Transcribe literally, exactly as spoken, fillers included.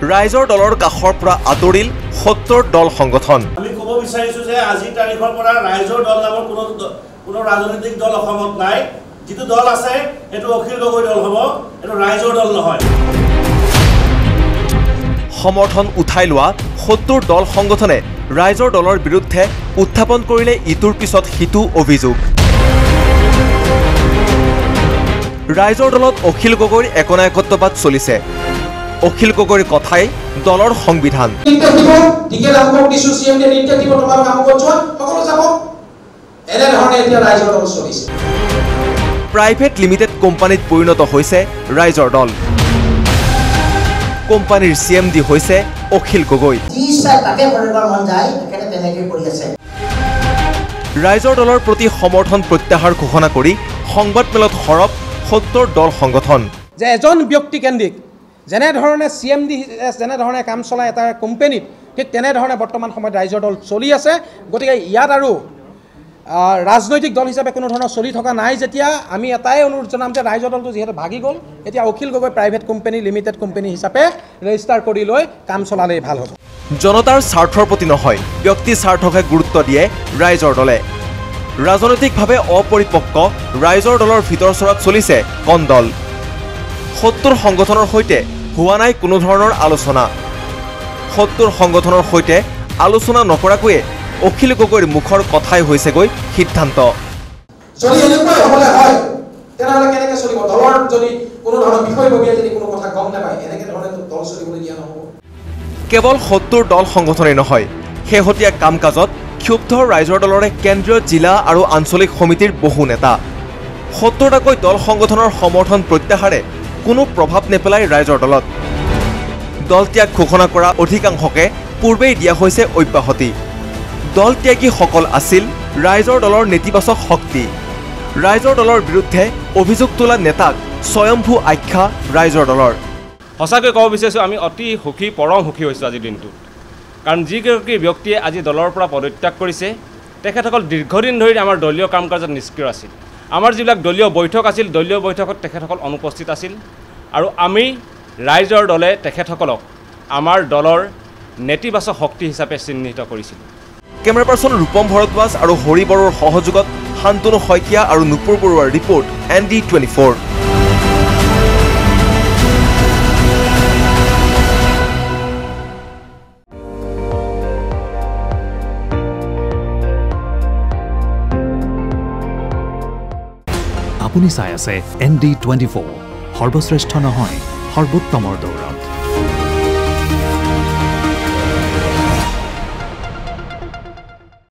ৰাইজৰ দলৰ কাষৰ পৰা আঁতৰিল সত্তৰ দল সংগঠন। আমি ক'ব বিচাৰিছো যে আজি তাৰিখৰ পৰা ৰাইজৰ দল নামৰ কোনো কোনো ৰাজনৈতিক দল অসমত নাই। যিটো দল আছে এটো অখিল গগৈ দল হ'ব, এটো ৰাইজৰ দল নহয়। সমৰ্থন উঠাই লোৱা সত্তৰ দল সংগঠনে ৰাইজৰ দলৰ বিৰুদ্ধে উত্থাপন কৰিলে ইটোৰ পিছত সিটো অভিযোগ। ৰাইজৰ দলত অখিল গগৈৰ একনায়কত্ববাদ চলিছে। অখিল গগৈৰ কথাই দলৰ সংবিধান। প্ৰাইভেট লিমিটেড কোম্পানীত পৰিণত হৈছে ৰাইজৰ দল। কোম্পানীৰ চি এম ডি হৈছে অখিল গগৈ। ৰাইজৰ দলৰ প্ৰতি সমৰ্থন প্ৰত্যাহাৰ ঘোষণা কৰি সংবাদমেলত সৰব সত্তৰ দল সংগঠন। যে এজন ব্যক্তিকেন্দ্ৰিক যেনেধৰণে চি এম ডি যেনেধৰণে কাম চলায় এটা কোম্পানীত, ঠিক তেনেধৰণে বৰ্তমান সময়ত ৰাইজৰ দল চলি আছে। গতিকে ইয়াত আৰু ৰাজনৈতিক দল হিচাপে কোনো ধৰণৰ চলি থকা নাই। যেতিয়া আমি এটাই অনুৰোধ জনাম যে ৰাইজৰ দলটো যিহেতু ভাগি গ'ল, এতিয়া Akhil Gogoi private company limited company হিচাপে ৰেজিষ্টাৰ কৰি লৈ কাম চলালেই ভাল হ'ব। জনতাৰ স্বাৰ্থৰ প্ৰতি নহয়, ব্যক্তি স্বাৰ্থকহে গুৰুত্ব দিয়ে ৰাইজৰ দলে। ৰাজনৈতিকভাৱে অপৰিপক্ক ৰাইজৰ দলৰ ভিতৰ চৰাত চলিছে কন্দল। সত্তৰ সংগঠনৰ সৈতে হোৱা নাই কোনো ধৰণৰ আলোচনা। সত্তৰ সংগঠনৰ সৈতে আলোচনা নকৰাকৈয়ে অখিল গগৈৰ মুখৰ কথাই হৈছেগৈ সিদ্ধান্ত। কেৱল সত্তৰ দল সংগঠনেই নহয়, শেহতীয়া কাম কাজত ক্ষুব্ধ ৰাইজৰ দলৰে কেন্দ্ৰীয় জিলা আৰু আঞ্চলিক সমিতিৰ বহু নেতা। সত্তৰটাকৈ দল সংগঠনৰ সমৰ্থন প্ৰত্যাহাৰে কোনো প্ৰভাৱ নেপেলায় ৰাইজৰ দলত। দল ত্যাগ ঘোষণা কৰা অধিকাংশকে পূৰ্বেই দিয়া হৈছে অব্যাহতি। দল ত্যাগীসকল আছিল ৰাইজৰ দলৰ নেতিবাচক শক্তি। ৰাইজৰ দলৰ বিৰুদ্ধে অভিযোগ তোলা নেতাক স্বয়ম্ভূ আখ্যা ৰাইজৰ দলৰ। সঁচাকৈ ক'ব বিচাৰিছোঁ, আমি অতি সুখী, পৰম সুখী হৈছোঁ আজিৰ দিনটোত। কাৰণ যিগৰাকী ব্যক্তিয়ে আজি দলৰ পৰা পদত্যাগ কৰিছে, তেখেতসকল দীৰ্ঘদিন ধৰি আমাৰ দলীয় কাম কাজত নিষ্ক্ৰিয় আছিল। আমাৰ যিবিলাক দলীয় বৈঠক আছিল, দলীয় বৈঠকত তেখেতসকল অনুপস্থিত আছিল। আৰু আমি ৰাইজৰ দলে তেখেতসকলক আমাৰ দলৰ নেতিবাচক শক্তি হিচাপে চিহ্নিত কৰিছিলোঁ। কেমেৰা পাৰ্চন ৰূপম ভৰদ্বাজ আৰু হৰি বড়োৰ সহযোগত শান্তনু শইকীয়া আৰু নুপুৰ বৰুৱাৰ report N D twenty four. আপুনি চাই আছে এন ডি টুৱেণ্টি ফ'ৰ, সৰ্বশ্ৰেষ্ঠ নহয় সৰ্বোত্তমৰ দৌৰ।